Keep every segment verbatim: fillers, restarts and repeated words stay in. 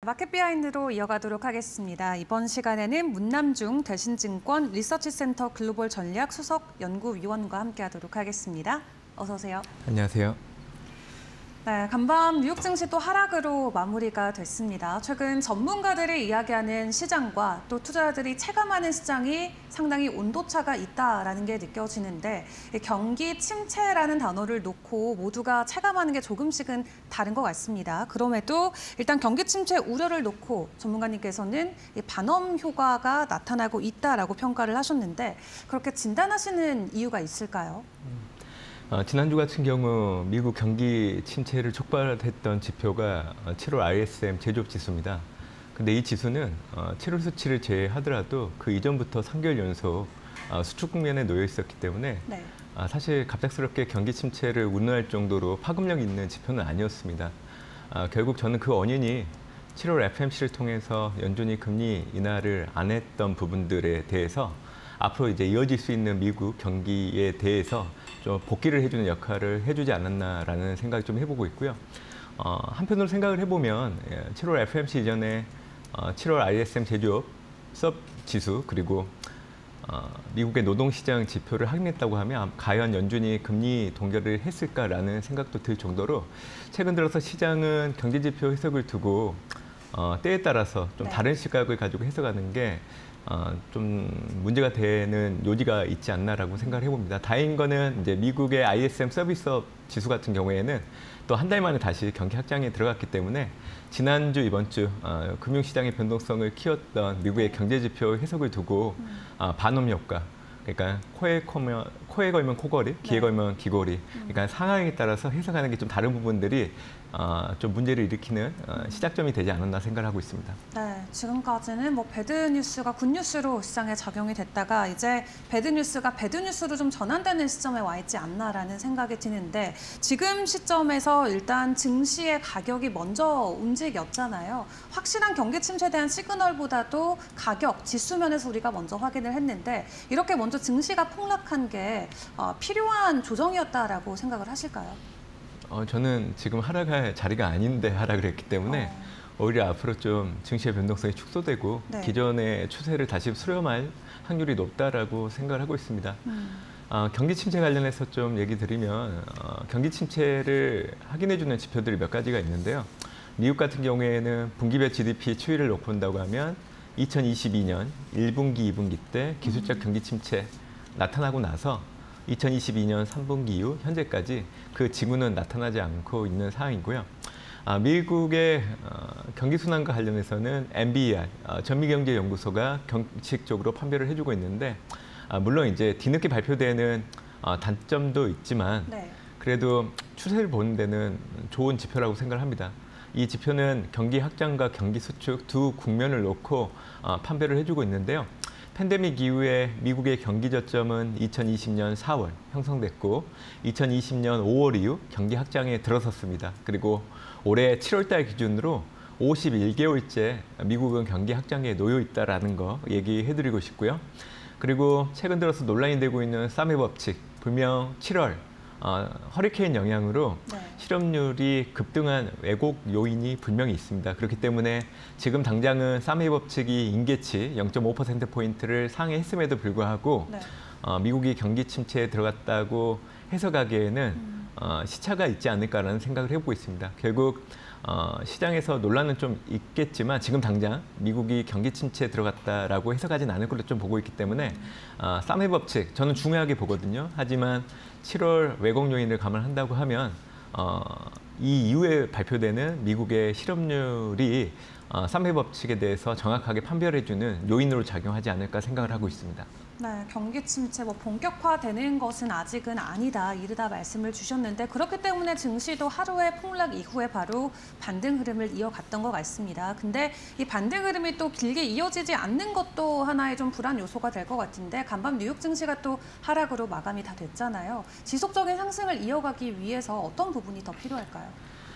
마켓 비하인드로 이어가도록 하겠습니다. 이번 시간에는 문남중 대신증권 리서치센터 글로벌 전략 수석 연구위원과 함께하도록 하겠습니다. 어서 오세요. 안녕하세요. 네, 간밤 뉴욕 증시 또 하락으로 마무리가 됐습니다. 최근 전문가들이 이야기하는 시장과 또 투자자들이 체감하는 시장이 상당히 온도차가 있다라는 게 느껴지는데 경기 침체라는 단어를 놓고 모두가 체감하는 게 조금씩은 다른 것 같습니다. 그럼에도 일단 경기 침체 우려를 놓고 전문가님께서는 반엄 효과가 나타나고 있다라고 평가를 하셨는데 그렇게 진단하시는 이유가 있을까요? 음. 어, 지난주 같은 경우 미국 경기 침체를 촉발했던 지표가 칠월 아이에스엠 제조업 지수입니다. 근데 이 지수는 어, 칠월 수치를 제외하더라도 그 이전부터 삼 개월 연속 어, 수축 국면에 놓여 있었기 때문에 네. 어, 사실 갑작스럽게 경기 침체를 운운할 정도로 파급력 있는 지표는 아니었습니다. 어, 결국 저는 그 원인이 칠월 에프오엠씨를 통해서 연준이 금리 인하를 안 했던 부분들에 대해서 앞으로 이제 이어질 수 있는 미국 경기에 대해서 좀 복귀를 해주는 역할을 해주지 않았나라는 생각을 좀 해보고 있고요. 어, 한편으로 생각을 해보면 칠월 에프오엠씨 이전에 어, 칠월 아이에스엠 제조업 수업 지수 그리고 어, 미국의 노동시장 지표를 확인했다고 하면 과연 연준이 금리 동결을 했을까라는 생각도 들 정도로 최근 들어서 시장은 경제지표 해석을 두고 어, 때에 따라서 좀 네. 다른 시각을 가지고 해석하는 게 어, 좀 문제가 되는 요지가 있지 않나라고 생각을 해봅니다. 다행인 거는 이제 미국의 아이에스엠 서비스업 지수 같은 경우에는 또 한 달 만에 다시 경기 확장에 들어갔기 때문에 지난주, 이번 주 어, 금융시장의 변동성을 키웠던 미국의 경제지표 해석을 두고 음. 어, 반음 효과, 그러니까 코에, 코면, 코에 걸면 코걸이, 귀에 네. 걸면 귀걸이, 그러니까 상황에 따라서 해석하는 게 좀 다른 부분들이 어, 좀 문제를 일으키는 어, 시작점이 되지 않았나 생각을 하고 있습니다. 네, 지금까지는 뭐 배드 뉴스가 굿 뉴스로 시장에 작용이 됐다가 이제 배드 뉴스가 배드 뉴스로 좀 전환되는 시점에 와 있지 않나라는 생각이 드는데 지금 시점에서 일단 증시의 가격이 먼저 움직였잖아요. 확실한 경기 침체에 대한 시그널보다도 가격, 지수면에서 우리가 먼저 확인을 했는데 이렇게 먼저 증시가 폭락한 게 어, 필요한 조정이었다라고 생각을 하실까요? 어, 저는 지금 하락할 자리가 아닌데 하락을 했기 때문에 어. 오히려 앞으로 좀 증시의 변동성이 축소되고 네. 기존의 추세를 다시 수렴할 확률이 높다라고 생각을 하고 있습니다. 음. 어, 경기 침체 관련해서 좀 얘기 드리면 어, 경기 침체를 확인해주는 지표들이 몇 가지가 있는데요. 미국 같은 경우에는 분기별 지디피 추이를 놓고 본다고 하면 이천이십이 년 일 분기, 이 분기 때 기술적 음. 경기 침체 나타나고 나서 이천이십이 년 삼 분기 이후 현재까지 그 징후는 나타나지 않고 있는 상황이고요. 아, 미국의 어, 경기 순환과 관련해서는 엠비이알, 어, 전미경제연구소가 경직적으로 판별을 해주고 있는데 아, 물론 이제 뒤늦게 발표되는 어, 단점도 있지만 네. 그래도 추세를 보는 데는 좋은 지표라고 생각을 합니다. 이 지표는 경기 확장과 경기 수축 두 국면을 놓고 어, 판별을 해주고 있는데요. 팬데믹 이후에 미국의 경기 저점은 이천이십 년 사월 형성됐고 이천이십 년 오월 이후 경기 확장에 들어섰습니다. 그리고 올해 칠월 달 기준으로 오십일 개월째 미국은 경기 확장에 놓여 있다는 거 얘기해드리고 싶고요. 그리고 최근 들어서 논란이 되고 있는 사메 법칙, 불명 칠월 어, 허리케인 영향으로 네. 실업률이 급등한 왜곡 요인이 분명히 있습니다. 그렇기 때문에 지금 당장은 사메 법칙이 임계치 영 점 오 퍼센트 포인트를 상회했음에도 불구하고 네. 어, 미국이 경기 침체에 들어갔다고 해석하기에는 음. 어, 시차가 있지 않을까라는 생각을 해보고 있습니다. 결국 어, 시장에서 논란은 좀 있겠지만 지금 당장 미국이 경기 침체에 들어갔다라고 해석하진 않을 걸로 좀 보고 있기 때문에 어, 사메 법칙 저는 중요하게 보거든요. 하지만 칠월 왜곡 요인을 감안한다고 하면 어, 이 이후에 발표되는 미국의 실업률이 어, 사메 법칙에 대해서 정확하게 판별해주는 요인으로 작용하지 않을까 생각을 하고 있습니다. 네, 경기 침체 뭐 본격화되는 것은 아직은 아니다 이르다 말씀을 주셨는데 그렇기 때문에 증시도 하루의 폭락 이후에 바로 반등 흐름을 이어갔던 것 같습니다. 근데 이 반등 흐름이 또 길게 이어지지 않는 것도 하나의 좀 불안 요소가 될 것 같은데 간밤 뉴욕 증시가 또 하락으로 마감이 다 됐잖아요. 지속적인 상승을 이어가기 위해서 어떤 부분이 더 필요할까요?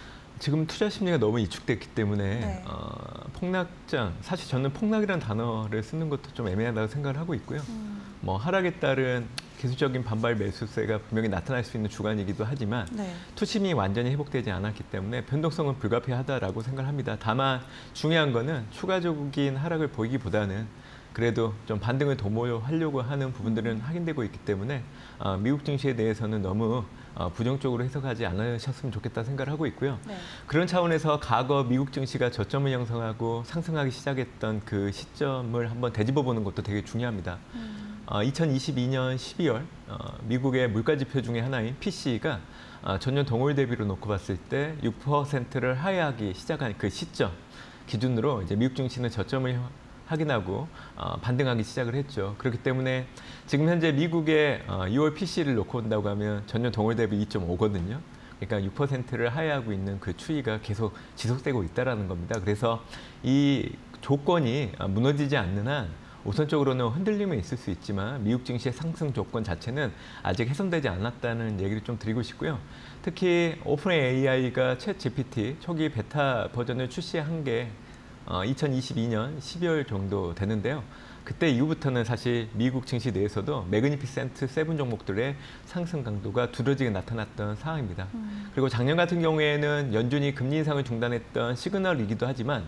지금 투자 심리가 너무 이축됐기 때문에 네. 어, 폭락장, 사실 저는 폭락이라는 단어를 쓰는 것도 좀 애매하다고 생각을 하고 있고요. 음. 뭐 하락에 따른 기술적인 반발 매수세가 분명히 나타날 수 있는 주간이기도 하지만 네. 투심이 완전히 회복되지 않았기 때문에 변동성은 불가피하다라고 생각합니다. 다만 중요한 거는 추가적인 하락을 보이기보다는 그래도 좀 반등을 도모하려고 하는 부분들은 확인되고 있기 때문에 어, 미국 증시에 대해서는 너무 어, 부정적으로 해석하지 않으셨으면 좋겠다 생각을 하고 있고요. 네. 그런 차원에서 과거 미국 증시가 저점을 형성하고 상승하기 시작했던 그 시점을 한번 되짚어 보는 것도 되게 중요합니다. 음. 어, 이천이십이 년 십이월 어, 미국의 물가지표 중에 하나인 피씨이가 어, 전년 동월 대비로 놓고 봤을 때 육 퍼센트를 하회하기 시작한 그 시점 기준으로 이제 미국 증시는 저점을 확인하고 어, 반등하기 시작을 했죠. 그렇기 때문에 지금 현재 미국의 어, 유월 피씨를 놓고 온다고 하면 전년 동월 대비 이 점 오거든요. 그러니까 육 퍼센트를 하회하고 있는 그 추이가 계속 지속되고 있다는 겁니다. 그래서 이 조건이 무너지지 않는 한 우선적으로는 흔들림은 있을 수 있지만 미국 증시의 상승 조건 자체는 아직 훼손되지 않았다는 얘기를 좀 드리고 싶고요. 특히 오픈 에이아이가 챗 지피티 초기 베타 버전을 출시한 게 어, 이천이십이 년 십이월 정도 되는데요. 그때 이후부터는 사실 미국 증시 내에서도 매그니피센트 세븐 종목들의 상승 강도가 두드러지게 나타났던 상황입니다. 음. 그리고 작년 같은 경우에는 연준이 금리 인상을 중단했던 시그널이기도 하지만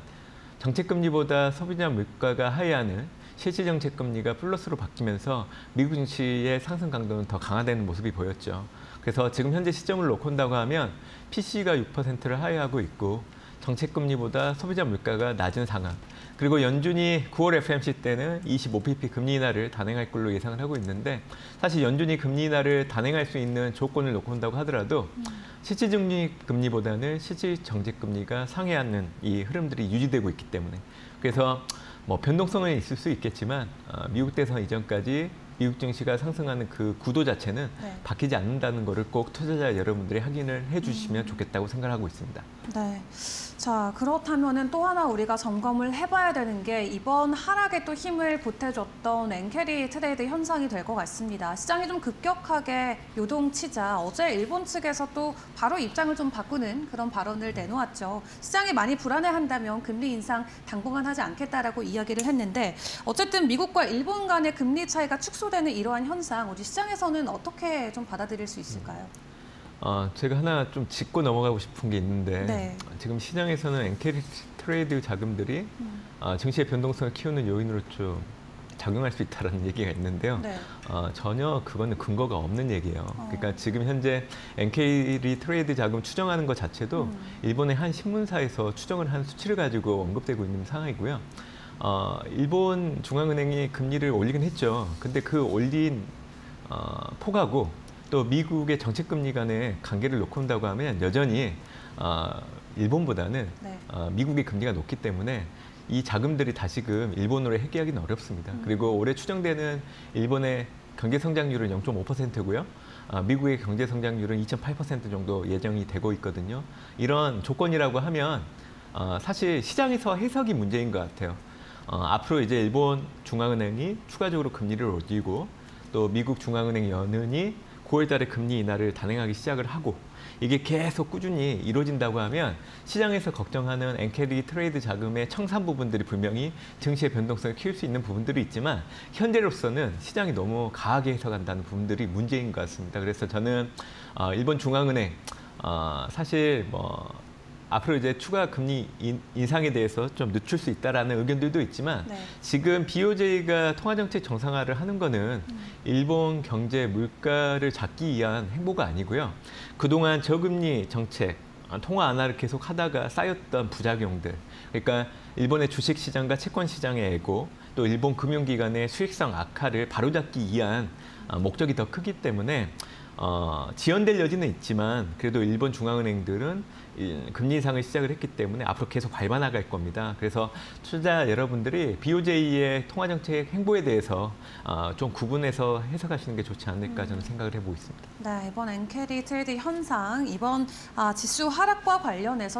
정책금리보다 소비자 물가가 하회하는 실질 정책금리가 플러스로 바뀌면서 미국 증시의 상승 강도는 더 강화되는 모습이 보였죠. 그래서 지금 현재 시점을 놓고 온다고 하면 피씨가 육 퍼센트를 하회하고 있고 정책금리보다 소비자 물가가 낮은 상황. 그리고 연준이 구월 에프오엠씨 때는 이십오 피피 금리 인하를 단행할 걸로 예상을 하고 있는데 사실 연준이 금리 인하를 단행할 수 있는 조건을 놓고 온다고 하더라도 음. 실질 금리보다는 실질 정책금리가 상회하는 이 흐름들이 유지되고 있기 때문에 그래서 뭐 변동성은 있을 수 있겠지만 어, 미국 대선 이전까지 미국 증시가 상승하는 그 구도 자체는 네. 바뀌지 않는다는 것을 꼭 투자자 여러분들이 확인을 해주시면 음. 좋겠다고 생각하고 있습니다. 네. 자, 그렇다면은 또 하나 우리가 점검을 해봐야 되는 게 이번 하락에 또 힘을 보태줬던 엔캐리 트레이드 현상이 될 것 같습니다. 시장이 좀 급격하게 요동치자 어제 일본 측에서 또 바로 입장을 좀 바꾸는 그런 발언을 내놓았죠. 시장이 많이 불안해한다면 금리 인상 당분간 하지 않겠다라고 이야기를 했는데 어쨌든 미국과 일본 간의 금리 차이가 축소되는 이러한 현상 우리 시장에서는 어떻게 좀 받아들일 수 있을까요? 어, 제가 하나 좀 짚고 넘어가고 싶은 게 있는데 네. 지금 시장에서는 엔캐리 트레이드 자금들이 음. 어, 증시의 변동성을 키우는 요인으로 좀 작용할 수 있다는 얘기가 있는데요. 네. 어, 전혀 그거는 근거가 없는 얘기예요. 어. 그러니까 지금 현재 엔캐리 트레이드 자금 추정하는 것 자체도 음. 일본의 한 신문사에서 추정을 한 수치를 가지고 언급되고 있는 상황이고요. 어, 일본 중앙은행이 금리를 올리긴 했죠. 근데 그 올린 어, 폭하고 또 미국의 정책금리 간의 관계를 놓고 온다고 하면 여전히 어, 일본보다는 네. 어, 미국의 금리가 높기 때문에 이 자금들이 다시금 일본으로 회귀하기는 어렵습니다. 음. 그리고 올해 추정되는 일본의 경제 성장률은 영 점 오 퍼센트고요. 어, 미국의 경제 성장률은 이 점 팔 퍼센트 정도 예정이 되고 있거든요. 이런 조건이라고 하면 어, 사실 시장에서 해석이 문제인 것 같아요. 어, 앞으로 이제 일본 중앙은행이 추가적으로 금리를 올리고 또 미국 중앙은행 연은이 구월 달에 금리 인하를 단행하기 시작을 하고 이게 계속 꾸준히 이루어진다고 하면 시장에서 걱정하는 엔캐리 트레이드 자금의 청산 부분들이 분명히 증시의 변동성을 키울 수 있는 부분들이 있지만 현재로서는 시장이 너무 강하게 해석한다는 부분들이 문제인 것 같습니다. 그래서 저는 어, 일본 중앙은행 어, 사실 뭐 앞으로 이제 추가 금리 인상에 대해서 좀 늦출 수 있다라는 의견들도 있지만 네. 지금 비오제이가 통화정책 정상화를 하는 거는 음. 일본 경제 물가를 잡기 위한 행보가 아니고요. 그동안 저금리 정책, 통화 완화를 계속 하다가 쌓였던 부작용들. 그러니까 일본의 주식시장과 채권시장의 애고 또 일본 금융기관의 수익성 악화를 바로잡기 위한 목적이 더 크기 때문에 어, 지연될 여지는 있지만 그래도 일본 중앙은행들은 금리 인상을 시작을 했기 때문에 앞으로 계속 밟아나갈 겁니다. 그래서 투자 여러분들이 비오제이의 통화정책 행보에 대해서 어, 좀 구분해서 해석하시는 게 좋지 않을까 저는 생각을 해보고 있습니다. 네, 이번 엔캐리 트레이드 현상, 이번 아, 지수 하락과 관련해서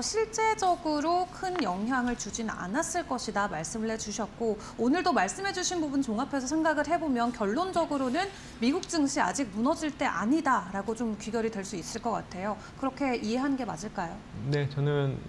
실제적으로 큰 영향을 주지는 않았을 것이다 말씀을 해주셨고 오늘도 말씀해 주신 부분 종합해서 생각을 해보면 결론적으로는 미국 증시 아직 무너질 때 아니다라고 좀 귀결이 될 수 있을 것 같아요. 그렇게 이해하는 게 맞을까요? 네, 저는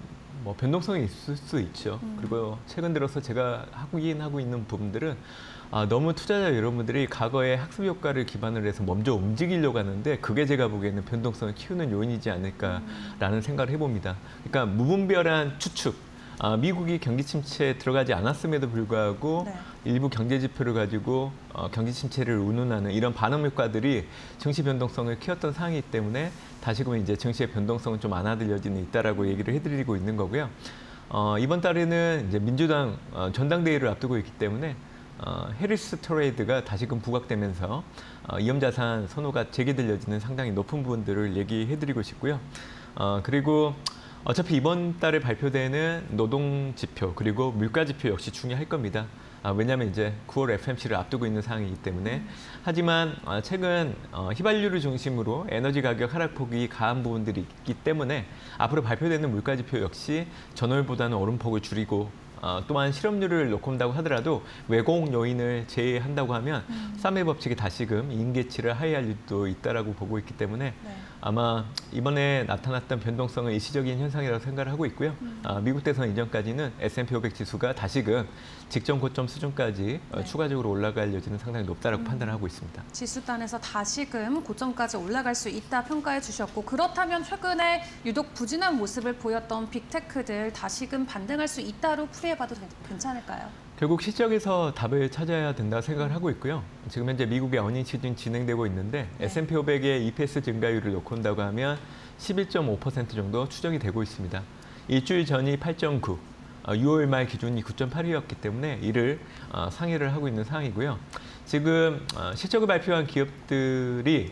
뭐 변동성이 있을 수 있죠. 음. 그리고 최근 들어서 제가 하긴 하고 있는 부분들은 아, 너무 투자자 여러분들이 과거의 학습 효과를 기반으로 해서 먼저 움직이려고 하는데 그게 제가 보기에는 변동성을 키우는 요인이지 않을까라는 생각을 해봅니다. 그러니까 무분별한 추측. 아, 미국이 경기 침체에 들어가지 않았음에도 불구하고 네. 일부 경제 지표를 가지고 어, 경기 침체를 운운하는 이런 반응 효과들이 증시 변동성을 키웠던 상황이기 때문에 다시금 이제 증시의 변동성은 좀 완화되어지는 있다라고 얘기를 해드리고 있는 거고요. 어, 이번 달에는 이제 민주당 어, 전당대회를 앞두고 있기 때문에 어, 해리스 트레이드가 다시금 부각되면서 어, 위험자산 선호가 재개되어지는 상당히 높은 부분들을 얘기해드리고 싶고요. 어, 그리고 어차피 이번 달에 발표되는 노동 지표 그리고 물가 지표 역시 중요할 겁니다. 아, 왜냐하면 이제 구월 에프엠씨를 앞두고 있는 상황이기 때문에. 하지만 어, 최근 어, 휘발유를 중심으로 에너지 가격 하락폭이 강한 부분들이 있기 때문에 앞으로 발표되는 물가 지표 역시 전월보다는 오름폭을 줄이고 어, 또한 실업률을 놓고 본다고 하더라도 외공 요인을 제외한다고 하면 음. 쌈의 법칙이 다시금 임계치를 하회할 일도 있다라고 보고 있기 때문에 네. 아마 이번에 나타났던 변동성은 일시적인 현상이라고 생각을 하고 있고요. 음. 아, 미국 대선 이전까지는 에스 앤 피 오백 지수가 다시금 직전 고점 수준까지 어, 네. 추가적으로 올라갈 여지는 상당히 높다라고 음. 판단하고 있습니다. 지수단에서 다시금 고점까지 올라갈 수 있다 평가해 주셨고 그렇다면 최근에 유독 부진한 모습을 보였던 빅테크들 다시금 반등할 수 있다로 풀이해봐도 괜찮을까요? 결국 시적에서 답을 찾아야 된다 생각을 하고 있고요. 지금 현재 미국의 어닝 시즌 진행되고 있는데 네. 에스 앤 피 오백의 이 피 에스 증가율을 놓고 본다고 하면 십일 점 오 퍼센트 정도 추정이 되고 있습니다. 일주일 전이 팔 점 구, 유월 말 기준이 구 점 팔이었기 때문에 이를 상회를 하고 있는 상황이고요. 지금 실적을 발표한 기업들이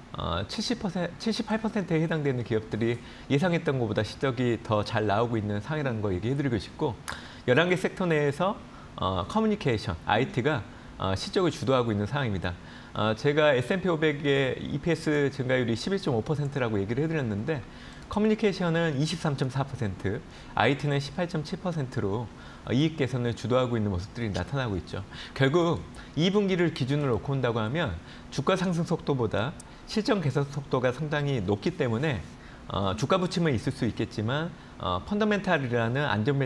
칠십 퍼센트, 칠십팔 퍼센트에 해당되는 기업들이 예상했던 것보다 실적이 더 잘 나오고 있는 상황이라는 거 얘기해드리고 싶고 열한 개 섹터 내에서 어, 커뮤니케이션, 아이티가 어, 실적을 주도하고 있는 상황입니다. 어, 제가 에스 앤 피 오백의 이 피 에스 증가율이 십일 점 오 퍼센트라고 얘기를 해드렸는데 커뮤니케이션은 이십삼 점 사 퍼센트, 아이티는 십팔 점 칠 퍼센트로 어, 이익 개선을 주도하고 있는 모습들이 나타나고 있죠. 결국 이 분기를 기준으로 놓고 본다고 하면 주가 상승 속도보다 실적 개선 속도가 상당히 높기 때문에 어, 주가 부침은 있을 수 있겠지만 어, 펀더멘탈이라는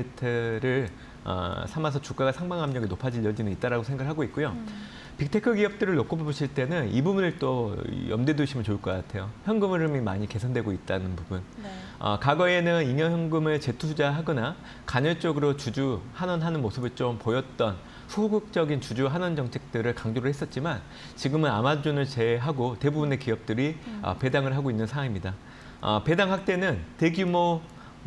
안전벨트를 어, 삼아서 주가가 상방 압력이 높아질 여지는 있다라고 생각하고 있고요. 음. 빅테크 기업들을 놓고 보실 때는 이 부분을 또 염두에 두시면 좋을 것 같아요. 현금 흐름이 많이 개선되고 있다는 부분. 네. 어, 과거에는 잉여 현금을 재투자하거나 간헐적으로 주주 환원하는 모습을 좀 보였던 소극적인 주주 환원 정책들을 강조를 했었지만 지금은 아마존을 제외하고 대부분의 기업들이 음. 어, 배당을 하고 있는 상황입니다. 어, 배당 확대는 대규모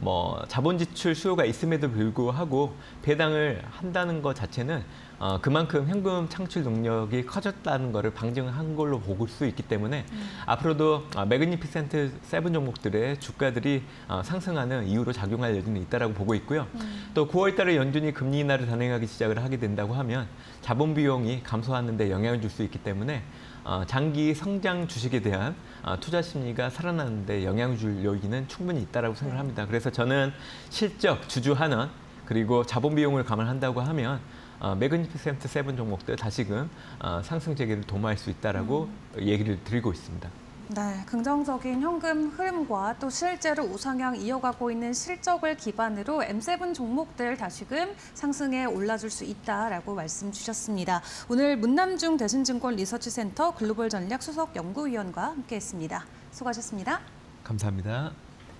뭐 자본 지출 수요가 있음에도 불구하고 배당을 한다는 것 자체는 어, 그만큼 현금 창출 능력이 커졌다는 것을 방증한 걸로 볼 수 있기 때문에 음. 앞으로도 어, 매그니피센트 세븐 종목들의 주가들이 어, 상승하는 이유로 작용할 여지는 있다라고 보고 있고요. 음. 또 구월 달에 연준이 금리 인하를 단행하기 시작을 하게 된다고 하면 자본 비용이 감소하는 데 영향을 줄 수 있기 때문에 어, 장기 성장 주식에 대한 어, 투자 심리가 살아나는 데 영향을 줄 여기는 충분히 있다라고 생각을 합니다. 그래서 저는 실적, 주주 환원, 그리고 자본 비용을 감안한다고 하면 어, 매그니피센트 세븐 종목들 다시금 어, 상승 재개를 도모할 수 있다라고 음. 얘기를 드리고 있습니다. 네, 긍정적인 현금 흐름과 또 실제로 우상향 이어가고 있는 실적을 기반으로 엠 세븐 종목들 다시금 상승에 올라줄 수 있다라고 말씀 주셨습니다. 오늘 문남중 대신증권 리서치센터 글로벌 전략 수석 연구위원과 함께했습니다. 수고하셨습니다. 감사합니다.